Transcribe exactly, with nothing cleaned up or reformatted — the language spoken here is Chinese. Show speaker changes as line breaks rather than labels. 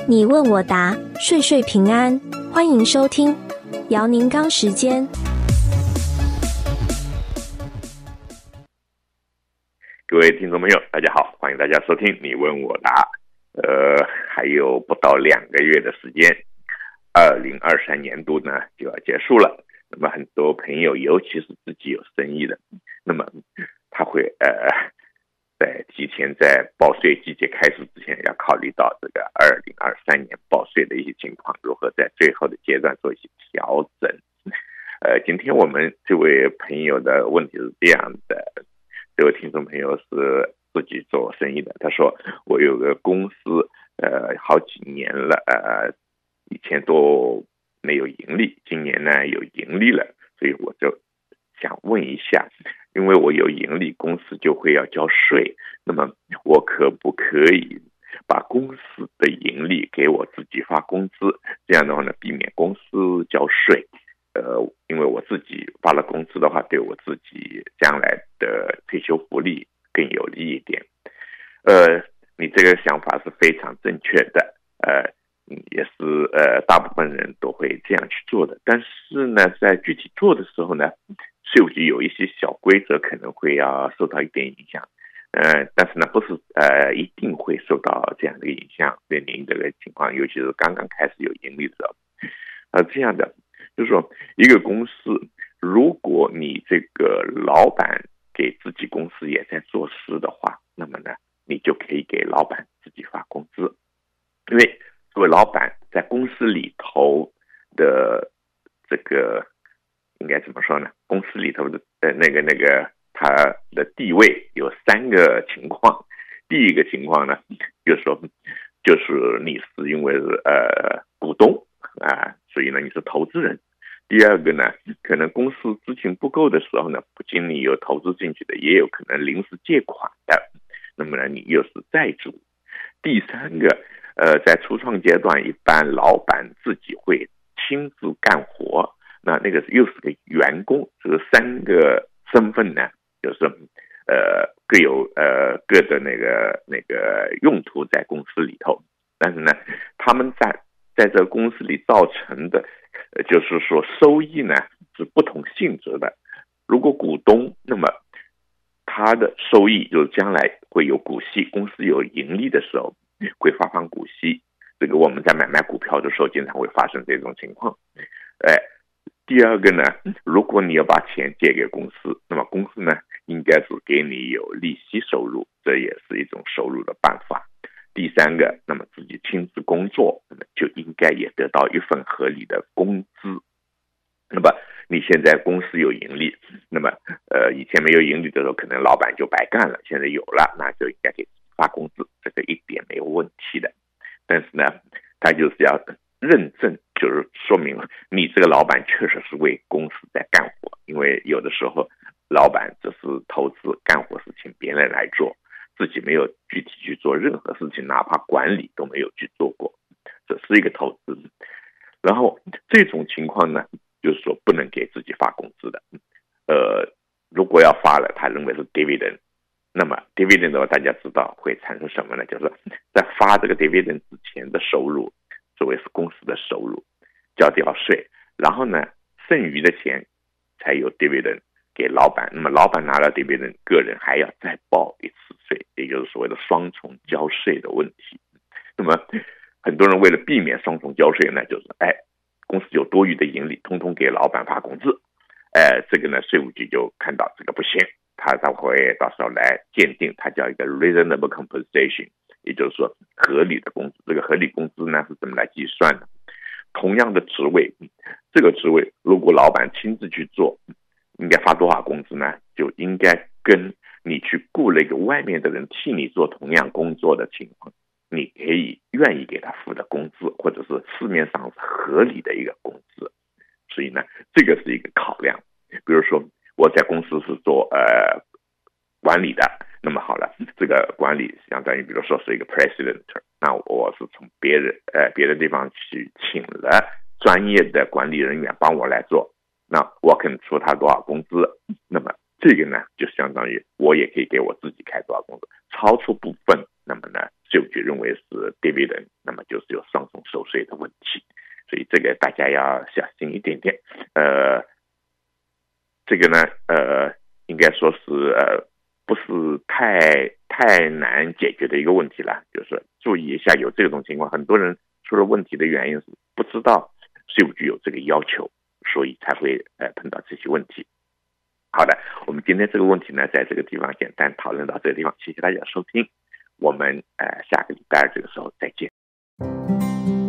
你问我答，岁岁平安。欢迎收听姚宁刚时间。
各位听众朋友，大家好，欢迎大家收听你问我答。呃，还有不到两个月的时间，二零二三年度呢就要结束了。那么很多朋友，尤其是自己有生意的，那么他会呃，在提前在报税季节开始之前，要考虑到这个二零二三年报税的一些情况，如何在最后的阶段做一些调整。呃，今天我们这位朋友的问题是这样的，这位听众朋友是自己做生意的，他说我有个公司，呃，好几年了，呃，以前都没有盈利，今年呢有盈利了，所以我就想问一下，因为我有盈利，公司就会要交税，那么我可不可以把公司的盈利给我自己发工资？这样的话呢，避免公司交税。呃，因为我自己发了工资的话，对我自己将来的退休福利更有利一点。呃，你这个想法是非常正确的，呃，也是呃大部分人都会这样去做的。但是呢，在具体做的时候呢，税务局有一些小规则可能会要受到一点影响。呃，但是呢，不是呃一定会受到这样的影响。对您这个情况，尤其是刚刚开始有盈利的时候，呃，这样的。就是说，一个公司，如果你这个老板给自己公司也在做事的话，那么呢，你就可以给老板自己发工资。因为作为老板在公司里头的这个应该怎么说呢？公司里头的呃那个那个他的地位有三个情况。第一个情况呢，就是说，就是你是因为呃股东啊，所以呢你是投资人。第二个呢，可能公司资金不够的时候呢，不仅你有投资进去的，也有可能临时借款的，那么呢，你又是债主。第三个，呃，在初创阶段，一般老板自己会亲自干活，那那个又是个员工，这三个身份呢，就是呃各有呃各的那个那个用途在公司里头，但是呢，他们在在这个公司里造成的。就是说收益呢是不同性质的。如果股东，那么他的收益就是将来会有股息，公司有盈利的时候会发放股息。这个我们在买卖股票的时候经常会发生这种情况。哎，第二个呢，如果你要把钱借给公司，那么公司呢应该是给你有利息收入，这也是一种收入的办法。第三个，那么自己亲自工作，那么就应该也得到一份合理的工资。那么你现在公司有盈利，那么呃以前没有盈利的时候，可能老板就白干了，现在有了，那就应该给发工资，这个一点没有问题的。但是呢，他就是要认证，就是说明你这个老板确实是为公司在干活，因为有的时候老板只是投资干活是请别人来做。自己没有具体去做任何事情，哪怕管理都没有去做过，这是一个投资。然后这种情况呢，就是说不能给自己发工资的。呃，如果要发了，他认为是 dividend， 那么 dividend 的话，大家知道会产生什么呢？就是在发这个 dividend 之前的收入，作为是公司的收入，交掉税，然后呢，剩余的钱才有 dividend。给老板，那么老板拿了dividend，个人还要再报一次税，也就是所谓的双重交税的问题。那么很多人为了避免双重交税呢，就是哎，公司有多余的盈利，通通给老板发工资。哎，这个呢，税务局就看到这个不行，他才会到时候来鉴定，它叫一个 reasonable compensation， 也就是说合理的工资。这个合理工资呢是怎么来计算的？同样的职位，这个职位如果老板亲自去做，应该发多少工资呢？就应该跟你去雇了一个外面的人替你做同样工作的情况，你可以愿意给他付的工资，或者是市面上是合理的一个工资。所以呢，这个是一个考量。比如说我在公司是做呃管理的，那么好了，这个管理相当于比如说是一个 president， 那我是从别人呃别的地方去请了专业的管理人员帮我来做。那我肯出他多少工资，那么这个呢就相当于我也可以给我自己开多少工资，超出部分，那么呢税务局认为是 dividend， 那么就是有双税的问题，所以这个大家要小心一点点。呃，这个呢，呃，应该说是呃，不是太太难解决的一个问题了，就是注意一下有这种情况，很多人出了问题的原因是不知道税务局有这个要求，所以才会呃碰到这些问题。好的，我们今天这个问题呢，在这个地方简单讨论到这个地方，谢谢大家收听，我们呃下个礼拜二这个时候再见。